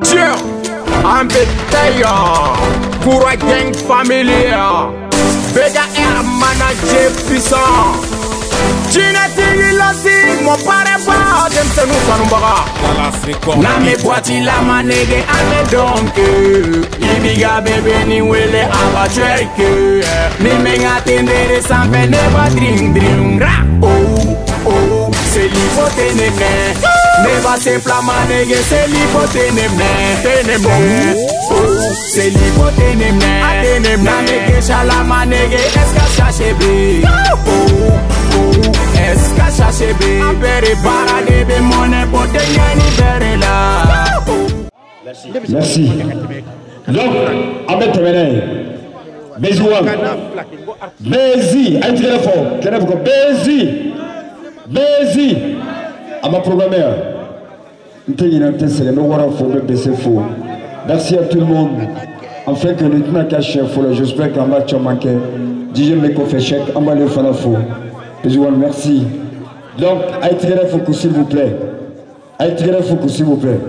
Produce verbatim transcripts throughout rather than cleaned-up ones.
Tiens, un bétailleur, pour un gang familial, Vega Air manager puissant. Chinati Lossi, mon pare pas, j'aime ce nous sonumbaga. Name boiti la manege ame donke. Ibiga bebe ni wele aba cherke. Ni menga tendere sampe neba drink drink. Ra, oh, oh, c'est l'hypothèse neme. Neba simple manege, c'est l'hypothèse neme. Teneme, oh, c'est l'hypothèse neme. Ateneme, name gesha la manege, eska chachebe. Oh, oh. Est-ce chercher bé Béré paradis bé monnaie pour te gagner béré là. Merci. Donc, Ahmed Temene, Bezouan, Bézi, un tigre fort, Kenaboko, Bézi, Bézi, à ma programmeur. Merci à tout le monde. Enfin que nous tenons caché fou, j'espère qu'en match manqué. D J Meko fait chèque, en bas le fanafou. Merci. Donc, Aïtire Foukou, s'il vous plaît. Aïtire Foukou, s'il vous plaît.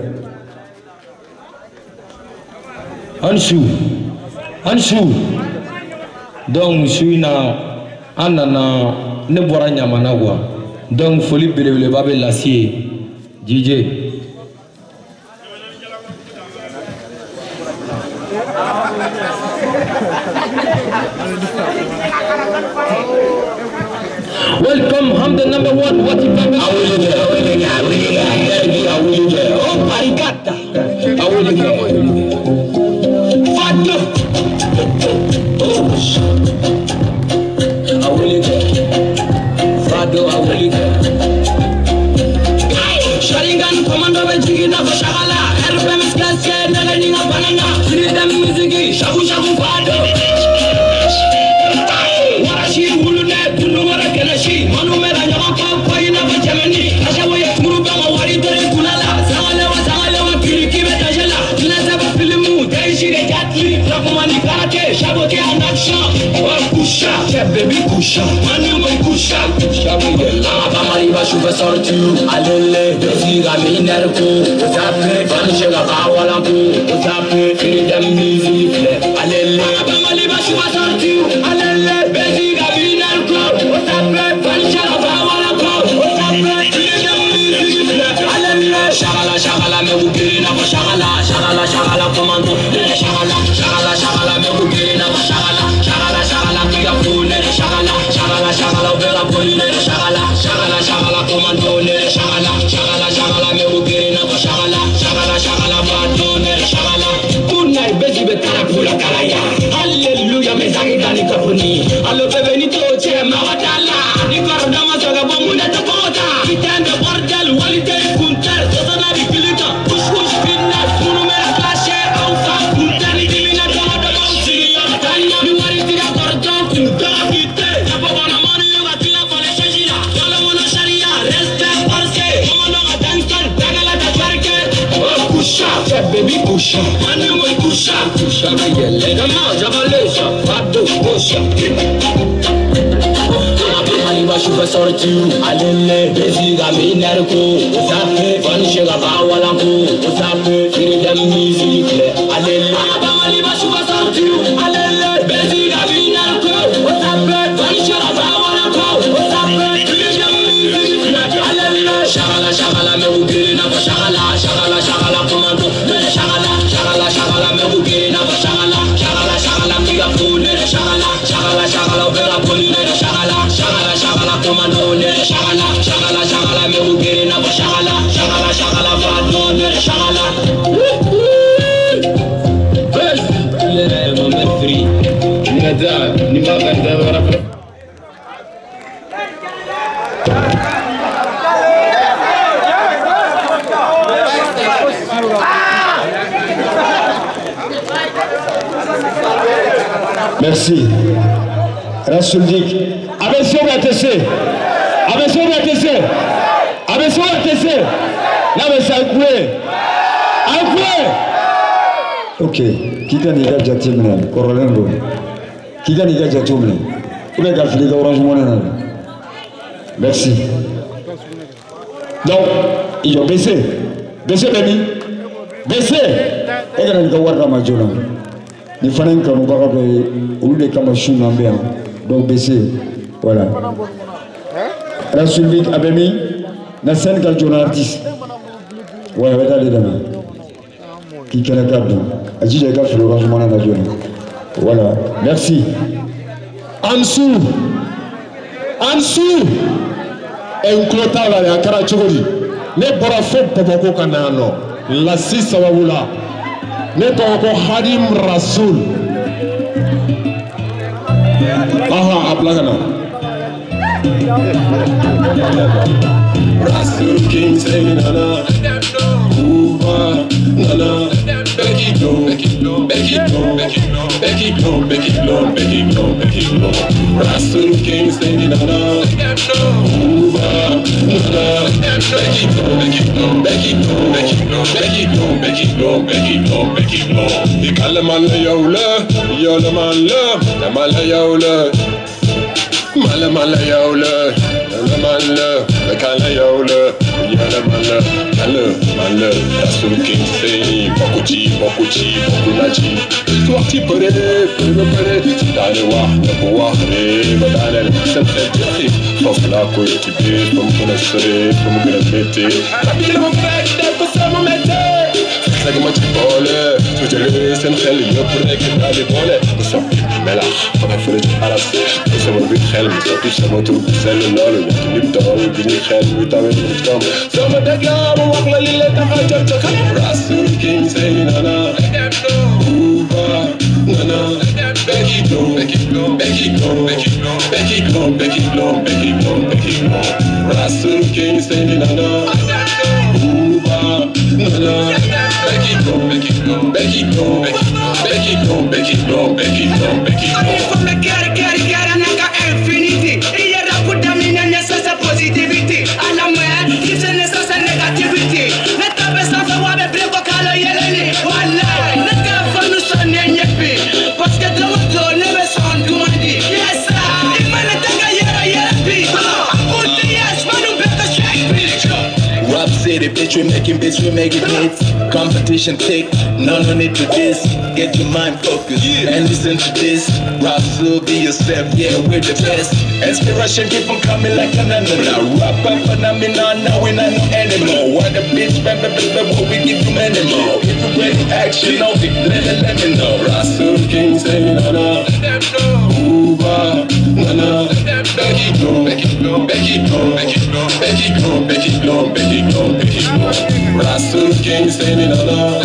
Anshu. Anshu. Donc, je suis là. Anana, ne boira Yamanagua. Donc, folie Bélé Babel l'acier. D J. Welcome, I'm the number one. What if I'm I will get, I will get, I will get, I will get. Oh, Parigata. I will get. Fado. I will get. Fado, I will get. Sharingan, Commando, Chicken of Shala, R P M Class, Naganing of Banana, Freedom Music, Shabu Shabu Fado. Baby coucha, manu boy coucha, coucha boy. La bamari va chuva sorti, alele, desi gami nerko, osape, vanishe la bawala ko, osape, freedom music, alele. La bamari va chuva sorti, alele, desi gami nerko, osape, vanishe la bawala ko, osape, freedom music, alele. Shagala shagala me bukiri na ko shagala, shagala shagala commando, shagala shagala shagala me bukiri na ko shagala, shagala shagala kiya phone. Shagala, shagala, shagala, vera police. Shagala, shagala, shagala, commando. Shagala, shagala, shagala, me ugiri na ko. Shagala, shagala, shagala, badone. Shagala, good night, baby, betara pula kalaya. Hallelujah, me zangi dani kapuni. Allo bebe ni toche mawadala. Ni korda masaga bomuna tapota. Kitende bordel, walite kunter. Sotana bikilita, push push fitness. Munu mera clashe, alfa kunter. Ni dimina kama da bouncy. Tanya, ni wari tira korda kunter. Baby pusha, manu boy pusha, pusha me yelle, dama jabalesha, fado pusha. Mani ba shuba sorti, alele, bezi gami nerko, zape, vanishe ga bawala ko, zape, freedom music, alele. Mani ba shuba sorti, alele, bezi gami nerko, zape, vanishe ga bawala ko, zape, freedom music, alele. Shagala shagala me ugiri na ko shagala, shagala shagala commando. Shagala, shagala, me ugiri na ko shagala, shagala, shagala, kiga phone. Shagala, shagala, shagala, vera police. Shagala, shagala, shagala, commando. Shagala, shagala, shagala, me ugiri na ko shagala, shagala, shagala, vadone. Shagala. Hey, moment free. Nada, ni ma benda wala. Merci. Rasuldik. Abençon la T C. Abençon la T C. Abençon la T C. Là, mais c'est un coué. Un coué. Ok. Qui gagne les gars Jatimina? Corolengo. Qui gagne les gars Jatimina? Où les gars filent Orange Money? Merci. Donc, ils ont baissé. Baissé, Béni. Bessé et kana ka warra ma jona ni fana kanu baga be olu de kama shuna mbe donc Bessé voilà Rasulvik abemi na scène ka jona artiste ouais ouais d'aller demain qui kana kaddo aji de ka Florence mana na jona voilà merci Ansou Ansou en clota la ya kara chogodi ne bora fo Bamako kana no la sisa wabula ne to ko Khadim Rasoul aha aplagana Rasoul King say nana Uba nana Becky Blow Becky Blow Becky Blow Becky Blow Becky Blow Becky Blow Becky Blow Becky Blow Rasoul King say nana Uba nana Becky Blow Becky Blow Becky Blow Becky Blow Becky Blow Becky Blow Becky Blow Becky Blow Ikalaman la yawla yawlaman la laman la yawla Mala mala yaula, mala mala, la kala yaula, yala mala, mala mala. Rasoul King say, bokuchi, bokuchi, bokunachi. Sorti pere, pere pere, dale wa, na wa re, badale, sempre jati. Sauf la koye tibi, pom kona sere, pom kona mete. Rapide mon frère, dès que ça me mette. Like much bole, to the list and tell you you're breaking all the bole. But some people mela, but I feel it alas. But someone with hell, so to someone to sell a lot of it. Nip down, give me hell without it come. Some of the glam, walk like you let the high jump to come. Rasoul King say, Nana, Uba, Nana, Becky Blow, Becky Blow, Becky Blow, Becky Blow, Becky Blow, Becky Blow, Becky Blow, Becky Blow. Rasoul King say, Nana, Uba, Nana. Becky Blow, Becky Blow, Becky Blow, Becky Blow, Becky Blow, Becky Blow, Becky Blow. From the get get get naga infinity. Here I put them in a necessary positivity. And I'm mad, it's a necessary negativity. Let the best of the water break a color yelling. One line, let the fun son and yappy. Parce que the water never sound good. Yes, sir. If man attack a yellow yappy. Put the yes, man, you better shake me. Rap city, bitch, we making bitch, we making hits. Competition thick, no no need to this. Get your mind focused and listen to this. Rasoul, be yourself, yeah, we're the best. Inspiration keep on coming like an animal. Rap up phenomenon, now we not no anymore. What the bitch, baby, baby, what we give you anymore. If you ready action, no big, let it let me know. Rasoul King say, Nana, Uba, Nana, Becky Blow, Becky Blow, Becky Blow, Becky Blow, Becky Blow, Becky Blow, Becky Blow, Becky Blow. Rasoul King say, Nana,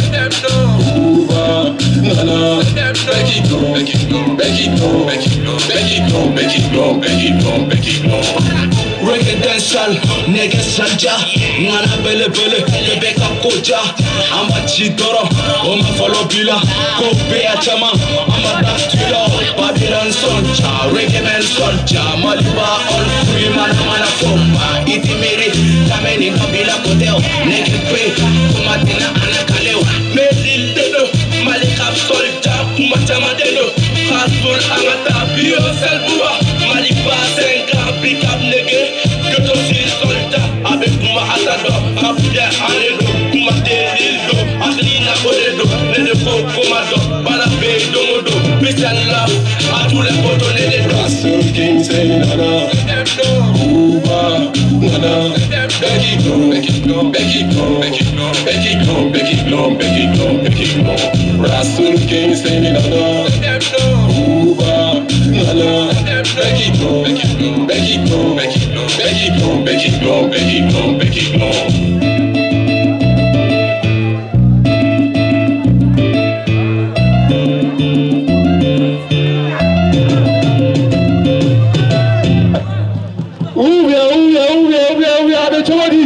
Uba, Nana, Becky Blow, Becky Blow, Becky Blow, Becky Blow, Becky Blow, Becky Blow, Becky Blow, Becky Blow. Reggae dancehall, nigga sanja, ngana bele bele, Rebecca koja, amba chidoro, oma follow bila, go be a chama, amba dastilo, Babylon sonja, reggae man sonja, Maliba all free man mana fomba, iti miri, tameni kabila kodeo, nigga pay, kumatina anakaleo, medil dedo, Malika solja, kumachama dedo, Rasoul angata, bio selbuwa, Maliba senga, pick up nigga. Que ton style soldat avec moi à ta dos, Abdia Anedo, Kumate Lildo, Adelina Boledo, Nedefo Komado, Balabé Domodo, Peace and love, à tous les potos les deux. Rasoul King say Nana, Uba, Nana, Becky Blow, Becky Blow, Becky Blow, Becky Blow, Becky Blow, Becky Blow, Becky Blow, Becky Blow. Rasoul King say Nana, Uba, Nana, Becky Blow, Becky Blow, Becky Blow, Becky Blow, Becky Blow, Becky Blow, Becky Blow, Becky Blow. Uya uya uya uya uya de chodi.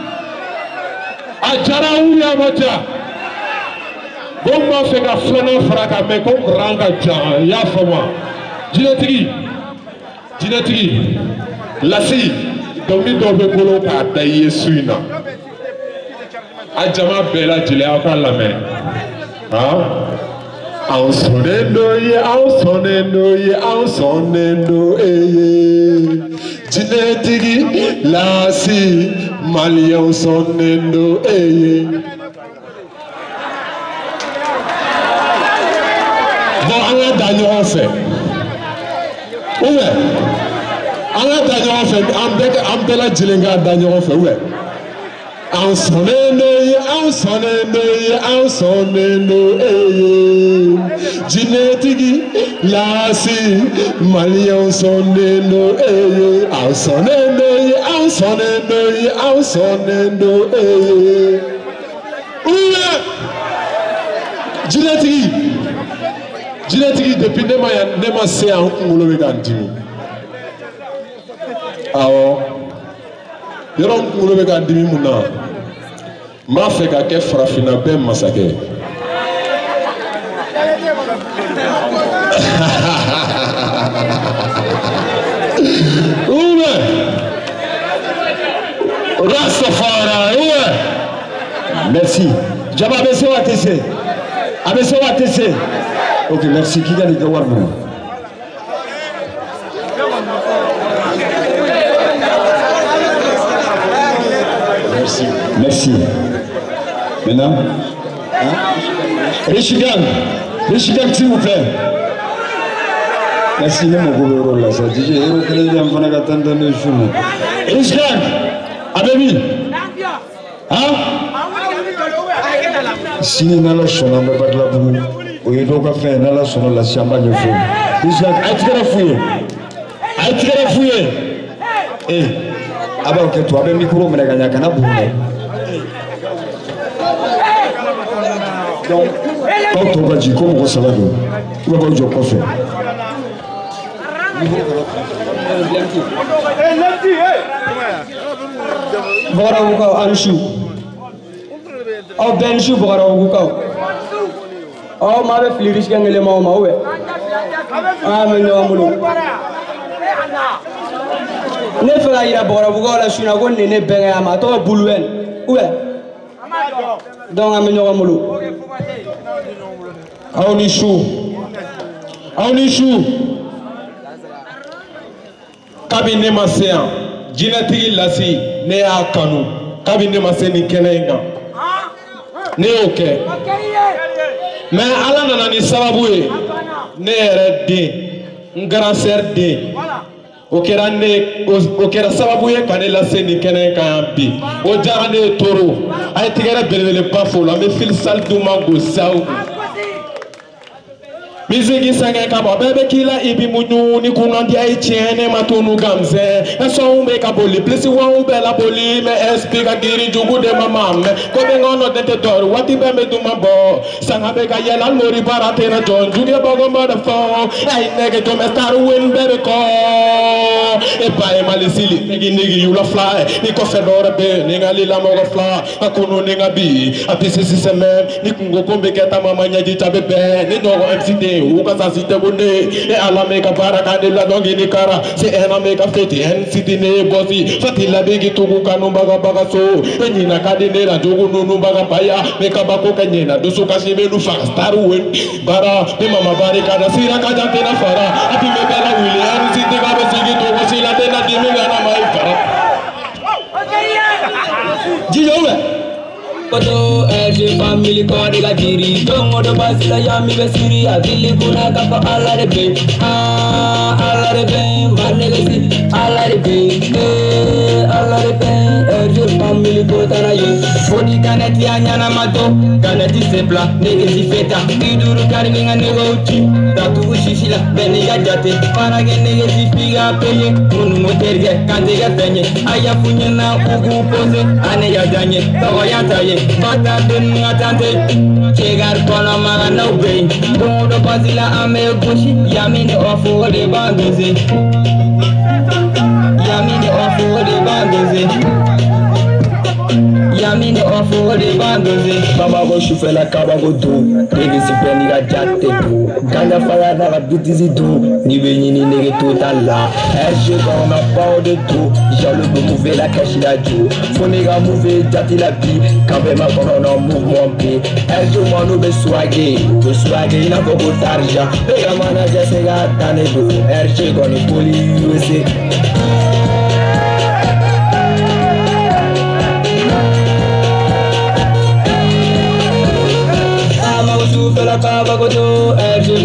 Ajara uya macha. Bomba feka flana fraka me ko ranga ja ya fama. Jinatigi. Jinatigi. Lasi domi dobe bolo ka da Yesu ina. Ajama bela jile aka lame. Ha? An sonendo ye, an sonendo ye, an sonendo eye. Jinetigi lasi malien sonendo eye. fɛ oubien an ka da ɲɔgɔn fɛ an bɛɛ an bɛɛ lajɛlen k'a da ɲɔgɔn fɛ oubien an sɔnnen do ye an sɔnnen do ye an sɔnnen do ee jinɛtigi Lasi maliyɛnw sɔnnen do ee an sɔnnen do ye an sɔnnen do ye an sɔnnen do ee oubien jinɛtigi jinɛtigi depuis ne ma ne ma se yan n kunkolo bɛ ka n dimi awɔ yɔrɔ n kunkolo bɛ ka n dimi mun na n b'a fɛ ka kɛ farafinna bɛɛ masakɛ oubien Rastafari oubien merci jama a bɛ se wa tɛ se a bɛ se wa tɛ se ok merci k'i ka nin kɛ wari minɛ merci merci maintenant hein? Richigan Richigan s'il vous plaît merci ne mago bɛ yɔrɔ la sa D J yɔrɔ kelen bɛ yan fana ka tan tan ne su ma Richigan a bɛ min hein sini n'Ala sɔnna an bɛ Badilabugu o ye dɔw ka fɛn ye n'Ala sɔnna la si an b'a ɲɛfɔ Richigan a ye tigɛrɛ f'u ye a ye tigɛrɛ f'u ye ee a b'aw kɛ to a bɛ mikoro minɛ ka ɲɛ kana bugu dɛ donc aw tɔw ka jigin ko mɔgɔ saba don u bɛ k'aw jɔ kɔfɛ Bɔgɔdabugukaw aw ni su aw bɛɛ ni su Bɔgɔdabugukaw aw maa bɛ fili Richigan kelen ma o ma oubien an bɛ ɲɔgɔn bolo ne fɛ ka yira Bɔgɔdabugukaw la su in na ko nin ye ne bɛnkɛ a ma a tɔgɔ Buluwɛl oubien donc an bɛ ɲɔgɔn bolo aw ni su aw ni su kabini ne ma se yan jinɛtigi Lasi ne y'a kanu kabini ne ma se nin kɛnɛ in kan ne y'o kɛ mais Ala nana ni sababu ye ne yɛrɛ den n grand sœur den o kɛra ne o kɛra sababu ye ka ne lase nin kɛnɛ in kan yan bi o diyara ne ye toro a ye tigɛrɛ belebeleba fo la n bɛ fili sali d'u ma gosaw Miziki sɛgɛn ka bɔ bɛɛ bɛ k'i la i bi muɲu ni kunnadiya ye tiɲɛ ne ma tunu gamsɛn ɛsɔnw bɛ ka boli pilisiwanw bɛɛ la boli mɛ ɛspi ka girin jugu de ma ma mɛ ko bɛ ŋɔnɔ den tɛ tɔɔri waati bɛɛ bɛ duma bɔ sanga bɛ ka yɛlɛ hali mori baara tɛna jɔ juguya bɔgɔmɔ de fɔ a ye nɛgɛ jɔ mɛ tari wen bɛɛ bɛ kɔ e ba ye mali sili negi negi yula fila ni kɔfɛ dɔ wɛrɛ bɛ yen ni n ka lila mɔgɔ fila a kunu ni n ka bi a bi sisi sɛmɛ ni kungo ko bɛ kɛ taama ma ɲɛji ta bɛ bɛn ni ɲɔgɔn M C D u ka sa si tɛ ko ne e Ala me ka baara ka de la dɔnki ni kara se ɛna me ka feti ɛn siti ne ye bɔsi fati labigi tugu kanu baga baga so e ɲina ka di ne la jogo nunu baga baya me ka bako kɛ ɲina dusu kasi me nu faga star wen bara me mama bari ka da sira ka jan tena fara a bi me bɛla wuli ɛn siti ka bɛ sigi togo si la tena di me gana ma i fara jijo bɛ Koto erje family kodi ga jiri dongo do basila yami be siri adili kuna ka fa ala de be ah ala de be manege si ala de be eh ala de be erje family kota na ye foni kanati anyana mato kanati sepla nege si feta iduru kari nga nego uchi tatu ushishila beni ga jate para ge nege si figa peye munu moterge kante ga penye aya funye na ugu pose ane ya danye tawa ya taye Bata dun ngatante chegar kono maga no be do bazila ame gushi yamini ofu de banduze yamini ofu de banduze yamini ofu de banduze baba go shufela kaba go do nigi si peni ga jatte do kanya faya na ga bitizi do ni be nyini nigi totala erje ko na pa de do jalo do move la kashi la jo foni ga move jati la bi kabe ma kono no mouvement bi erje mo no be swage be swage ina ko go tarja be ga mana ja se ga tane do erje ko ni poli U S A Fela kaba go do erje family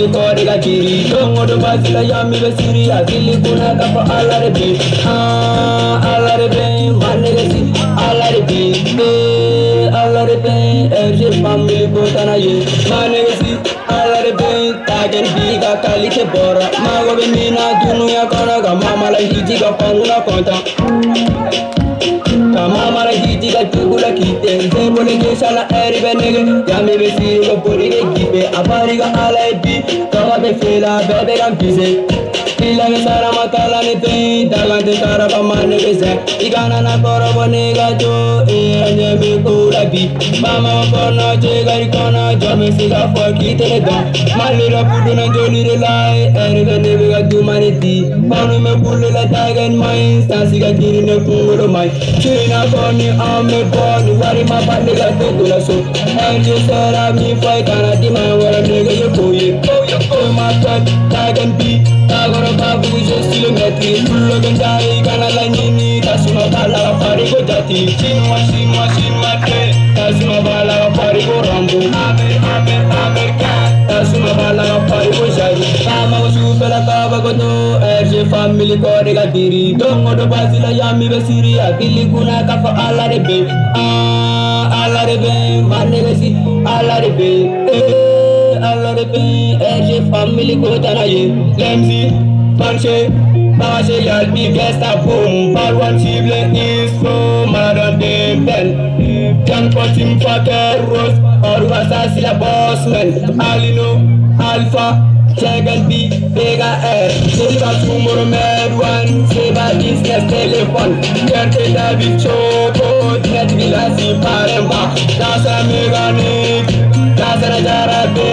family kore ga kiri dongo do basila yami be siri akili kuna ka fa alla de be ah alla de be manne si alla de be alla de be erje family ko tanaye manne si alla de be tagen bi ga kalite bora mago be mina dunu ya kona ga mama la hiji ga pangula konta mama la hiji ga tugula kite zebole ke sala eri benege yami be siri go pori ge gibe abari ga ala bi kama be fela bebe ga pise ila ge sara makala ne te dalante kara ba mane ge se igana na koro bone ga jo e anye be kula bi mama ko na je ga ikona jo me siga fo kite le ga malira budu na joli re lai eri ga ne be ga du maniti panu me bulle la tagen mai sta siga kiri ne kulo mai china boni ame boni wari ma bande ga kula so eri sara mi fai kana di ma wara ne ga yo koye koye ko ma tagen bi agora babu je kilometri fullo ganjai kana la nini tasuma bala fari go jati chinwa chinwa chinwa te tasuma bala fari go rambo ame ame america tasuma bala fari go jai ama go supera kaba go to erje family ko de ga diri dongo do basila yami be siri akili kuna ka fa ala de be ah ala de be manne be si ala de be alla de pain erje family ko tanaye lemzi panche panche yal bi gesta boom bal one chible is so madam de ben can put him for terrors or was la boss man alino alpha chegan b bega r seba tomorrow med one seba business telephone kerte david chopo net vilasi paremba dasa mechanic dasa jarabe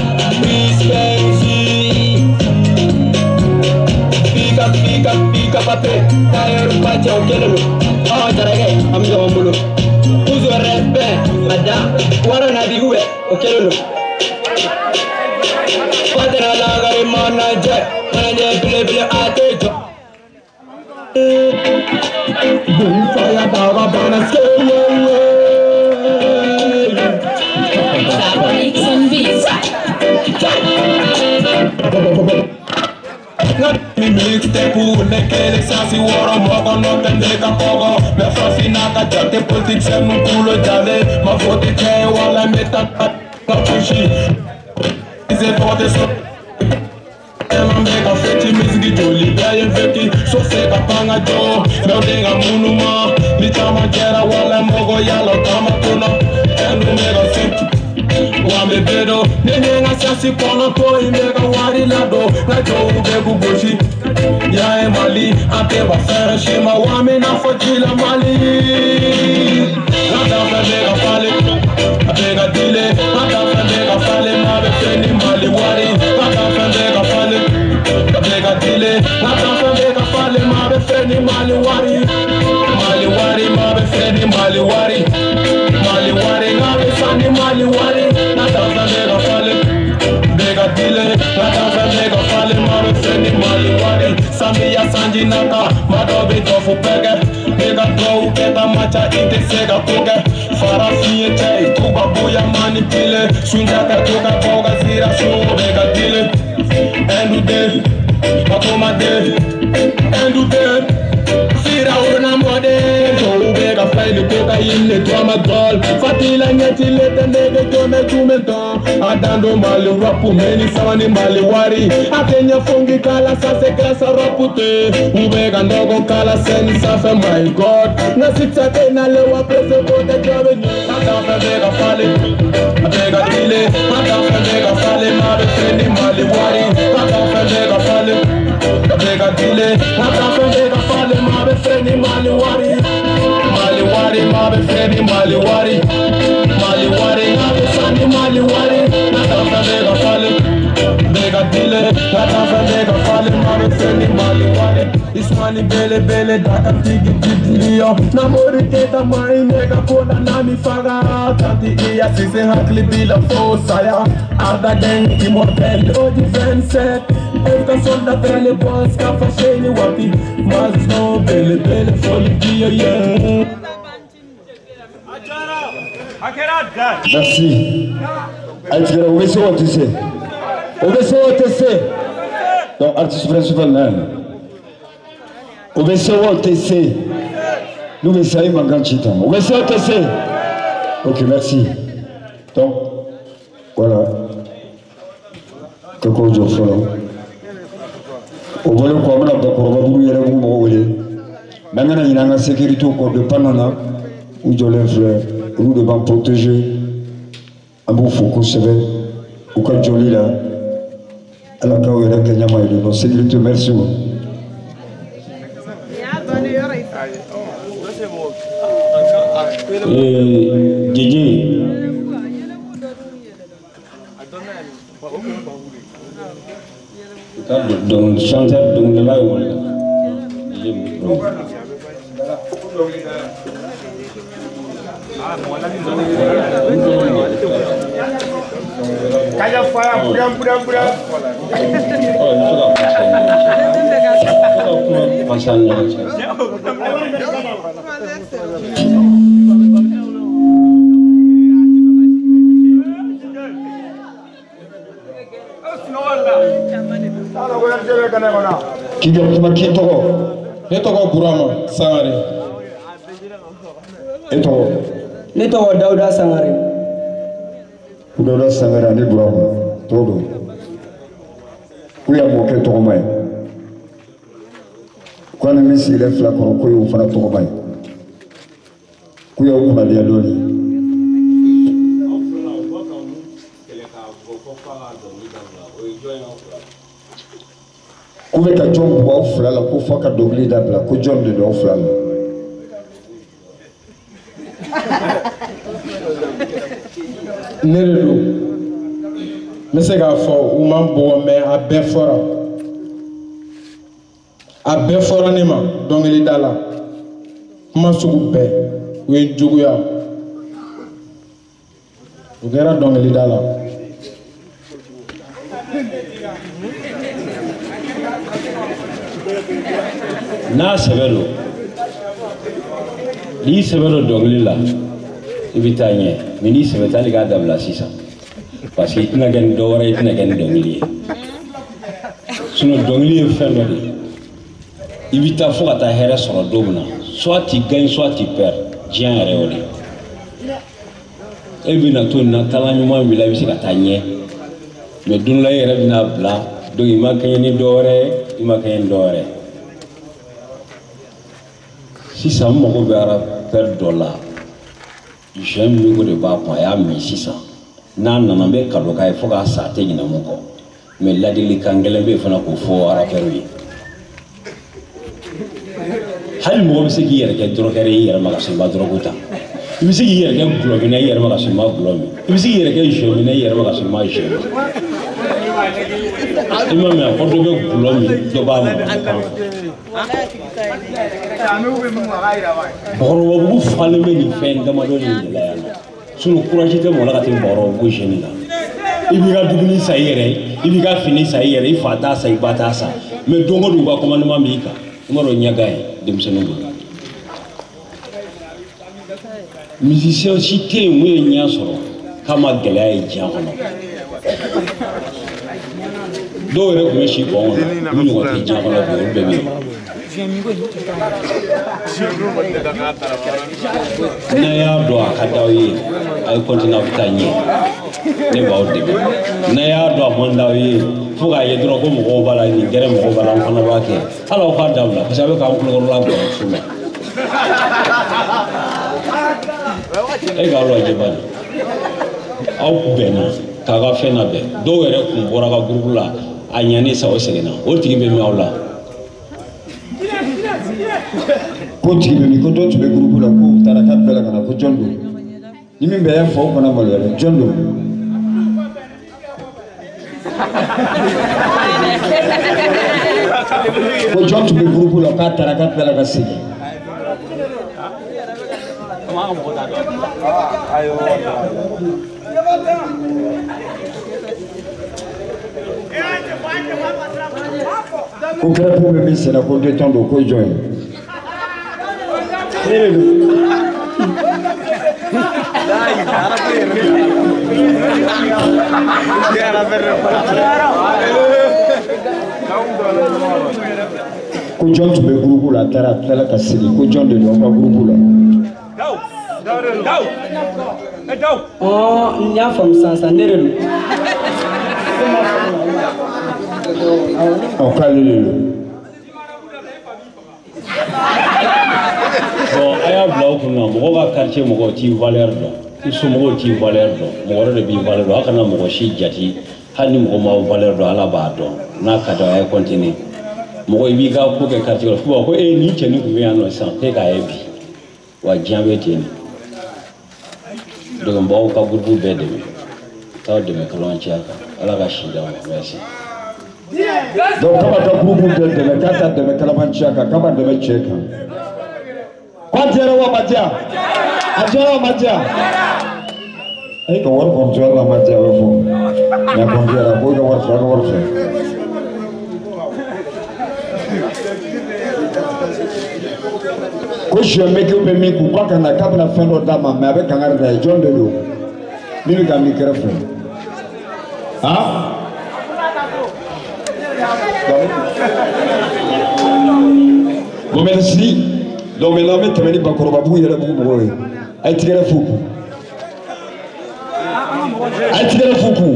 pick up, pick up, pick up a pet. Tire patch out, kill him. Oh, Jarage, I'm your mulu. Who's your red band, madame? What an idea, okay? What an alagari manager, manager, play, play, I take you. Boom, fire, dog, bonus, Some beats. Mi mixtape nekele sasi woro mogo no tende ka pogo me fasi na ka jate politik se mu kulo jale ma vote ke wala meta ka pushi ize vote so ela mega feti mizgi joli gaye veki so se ka panga jo me odega munuma mi chama jera wala mogo yalo kama kuno enu mega feti wame bedo nene nga sasi kono to imega wari lado na jo ube bugoshi ya e mali ante ba fere shima wame na fojila mali nada fendega fale atega dile nada fendega fale mabe feni mali wari nada fendega fale atega dile nada fendega fale mabe feni mali wari mali wari mabe feni mali wari mali wari ngabe sani mali wari nada fendega fale bega dile nada fendega fale mabe feni mali wari sambi ya sanji naka madobe tofu pege bega go keta macha inte sega kuge fara fiye chai tuba buya mani pile sunjaka tuka koga zira su bega dile endu de makoma de endu de fira una mode to bega faili koka ille to ma gol fatila nyeti lete nege jome tumento adando mali rapu meni sawani mali wari atenya fungi kala sase klasa rapute ubega ndogo kala seni safe my god na sita tena lewa prese kote jobe adafe bega fale bega dile adafe bega fale mabe feni mali wari adafe bega fale bega dile adafe bega fale mabe feni mali wari mali wari mabe feni mali wari mali wari mabe sani mali wari adafe bega fale bega dile adafe bega fale mabe feni mali wari ismani bele bele daka tigi titliyo na mori keta mai nega kona na mi faga tanti iya sise hakli bila fosaya arda gang immortel oji venset Eka solda bele boss ka fasheni wapi mas no bele bele foli dia yeah. Merci. Altigara, vous savez ce que c'est. Obese O T C. Donc, artiste principal, non. Obese O T C. Nous, mais ça y est, Mangan Chitan. Obese O T C. Ok, merci. Donc, voilà. Quelque chose de fort. Au volet, quoi, on a pas pour vous, il y a un moment. Maintenant, il y a une sécurité au corps de Panana, où je lève nous devons protéger. Un bon faux qu'on se fait, ou quand je lis là, à la Kao et la Kanyama et de sécurité, merci. Et Didi. Donc, chanteur, donc, de là, on est. Kaya fire, pura pura pura. Qui vient qui est Togo? Ne tɔgɔ Burama Sangare. Et Togo? Ne tɔgɔ Dawuda Sangare. Dawuda Sangare, ne Burama. Togo. Où y a mon Togo Maï? Quand on met les flacons, où y a un Togo Maï? Où y a un Dialoli? Où est-ce que John Bois offre la pour faire qu'à Dogli d'Abla, que John de offre là? Nerelo. Mais c'est qu'à fort, ou m'en bon, mais à Befora. À Befora Nema, donc il est là. Comment se coupe? Oui, Djouya. Vous verrez donc il est là. N'a sɛbɛn don n'i sɛbɛn don dɔnkili la i bɛ taa ɲɛ mais n'i sɛbɛn t'ale k'a dabila sisan parce que i tɛna kɛ ni dɔ wɛrɛ i tɛna kɛ ni dɔnkili ye sinon dɔnkili ye fɛn dɔ de ye i bɛ taa fo ka taa hɛrɛ sɔrɔ don min na soit tu gagnes soit tu perds diɲɛ yɛrɛ y'o de ye e bɛ na to nin na talan ɲuman b'i la i bɛ se ka taa ɲɛ mais don dɔ la i yɛrɛ bɛ n'a bila donc i ma kɛɲɛ ni dɔ wɛrɛ ye i ma kɛɲɛ ni dɔ wɛrɛ ye. Sisan mago bɛ rappeur dɔ la jeune miko de b'a kun a y'a min sisan n'a nana n bɛ cadeau k'a ye fo k'a sa a tɛ ɲinɛ mun kɔ mais ladilikan gɛlɛn bɛ yen fana k'o fɔ rappeur ye hali mɔgɔ bɛ se k'i yɛrɛ kɛ dɔrɔkɛrɛ ye i yɛrɛ ma ka sɔrɔ i ma dɔrɔgu ta i bɛ se k'i yɛrɛ kɛ gulɔminɛ i yɛrɛ ma ka sɔrɔ i ma gulɔ min i bɛ se k'i yɛrɛ kɛ jeu minɛ i yɛrɛ ma ka sɔrɔ i ma jeu min i ma mɛn a fɔ dɔ bɛ gulɔ min dɔ b'a mɔ Bɔrɔbabugu falen bɛ nin fɛn damadɔ de la yan nɔ sinon courage tɛ mɔgɔ la ka tɛmɛ bɔrɔbabugu jeune kan i b'i ka dumuni san i yɛrɛ ye i b'i ka fini san i yɛrɛ i fa t'a san i ba t'a san mais don o don u ka commandement b'i kan i m'a dɔn ɲɛga ye denmisɛnninw bolo musicien si tɛ yen mun ye ɲɛ sɔrɔ k'a ma gɛlɛya ye diɲɛ kɔnɔ dɔw yɛrɛ tun bɛ si bɔn kɔnɔ olu ɲɔgɔn tɛ diɲɛ kɔnɔ bi olu bɛɛ bɛ yen. N'a y'a dɔn a ka d'aw ye a ye continuer a bɛ taa ɲɛ ne b'aw dɛmɛ n'a y'a dɔn a man d'aw ye fo k'a ye dɔrɔn ko mɔgɔw b'a la nin gɛrɛ mɔgɔw b'a la an fana b'a kɛ hali aw k'a dabila parce que a bɛ k'an kulokɔrɔla gɔrɔ fu la e k'a lajɛ bani aw bɛnna k'a ka fɛn labɛn dɔw yɛrɛ kun bɔra ka groupe la a ɲani sa o seginna o tigi bɛ mɛn aw la. Ko tigi bɛ min ko dɔ tun bɛ groupe la ko u taara k'a bɛɛ la ka na ko jɔn don ni min bɛ yan fɔ o kana maloya dɛ jɔn don ko jɔn tun bɛ groupe la k'a taara k'a bɛɛ la ka segin ko kɛra ko bɛ min senna ko deux temps don ko jɔn ye. ko jɔn tun bɛ gurupu la a taara a tilala ka segin ko jɔn de don ka gurupu la. Oh, n y'a faamu sisan ne de don. ɔ k'ale de don. bon a y'a bila o kunna mɔgɔ ka quartier mɔgɔw t'i valeur dɔn i somɔgɔw t'i valeur dɔn mɔgɔ wɛrɛ de b'i valeur dɔn a kana mɔgɔ si jati hali ni mɔgɔ m'aw valeur dɔn ala b'a dɔn n'a ka d'a ye continuer mɔgɔ i b'i ka ko kɛ quartier la fo b'a fɔ ko e ni cɛnin tun bɛ yan nɔ sisan k'e k'a ye bi wa diɲɛ bɛ ten de donc mɔgɔw ka groupe bɛɛ dɛmɛ k'aw dɛmɛ kalabanciya kan ala ka si d'aw ma merci. donc kaba ka gurupu bɛɛ dɛmɛ k'a ta dɛmɛ kalabanciya kan k'a ma dɛmɛ cɛ kan. k'a diyara wa a ma diya a diyara wa a ma diya. e ka wari kɔni tora la a ma diya a bɛ fɔ mɛ a kɔni diyara ko i ka wari sɔrɔ a ka wari sɔrɔ. ko siyɛnmekiw bɛ min k'u k'a ka na k'a bɛna fɛn dɔ d'a ma mɛ a bɛ kangari da ye jɔn de don min bɛ ka min kɛrɛfɛ han. bon merci donc maintenant an bɛ tɛmɛ ni bakɔrɔbabugu yɛrɛbugu mɔgɔw ye a ye tigɛrɛ f'u kun a ye tigɛrɛ f'u kun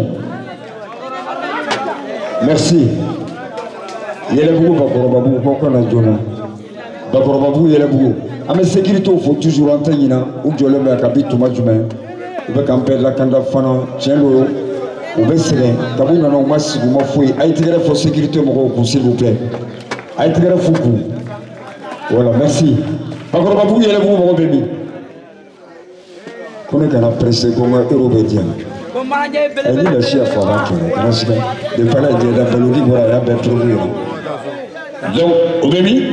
merci yɛrɛbugu bakɔrɔbabugu k'aw ka na joona bakɔrɔbabugu yɛrɛbugu an bɛ sécurité fo toujours an tɛ ɲina u jɔlen bɛ kabi tuma jumɛn u bɛ k'an bɛɛ lakanda fana tiɲɛ don u bɛ sɛgɛn kabi u nana u ma sigi u ma foyi a ye tigɛrɛ fɔ sécurité mɔgɔw kun s'il vous plaît a ye tigɛrɛ f'u kun voilà merci bakɔrɔbabugu yɛrɛbugu mɔgɔ bɛ min ko ne kana pressé ko n ka euro bɛ diyan a ye ni lasi a fɔ a b'a kɛlɛ kana siga depuis ala ye diɲɛ da baloli bɔra a y'a bɛɛ trouvé yen donc o bɛ min.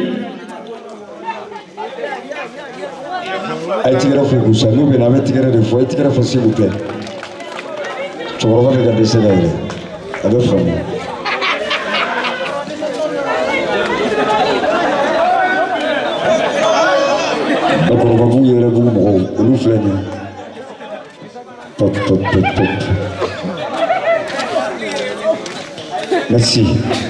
a ye tigɛrɛ fɔ kun sa n'u bɛ na an bɛ tigɛrɛ de fɔ a ye tigɛrɛ fɔ s'il vous plaît cɛkɔrɔba bɛ ka dɛsɛ ka yɛlɛ a bɛ faamu. bakɔrɔbabugu yɛrɛbugu mɔgɔw olu filɛ nin ye pop pop pop pop merci.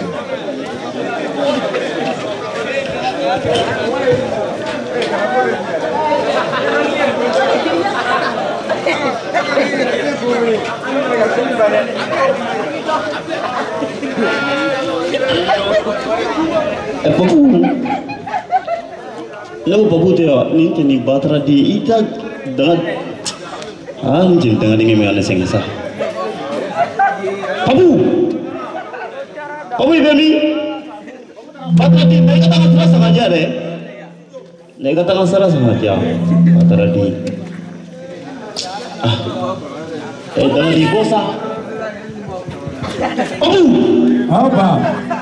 Eh, Papu, lagu Papu tu ya, ni tu ni batra di ita dengan ah ni jadi dengan ini mengalami sengsa. Papu, Papu ini batra di mereka tak salah sengaja deh, mereka tak salah sengaja batra di ah eh dengan di bosa. Papu, apa?